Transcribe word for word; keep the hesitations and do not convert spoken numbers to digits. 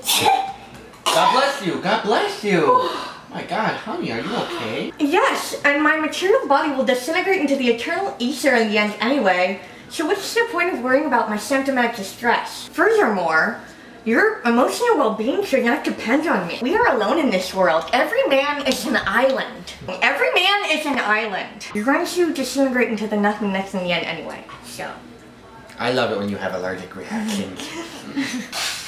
God bless you. God bless you. My God, honey, are you okay? Yes, and my material body will disintegrate into the eternal ether in the end anyway. So what's the point of worrying about my symptomatic distress? Furthermore, your emotional well-being should not depend on me. We are alone in this world. Every man is an island. Every man is an island. You're going to disintegrate into the nothingness in the end anyway, so. I love it when you have allergic reactions.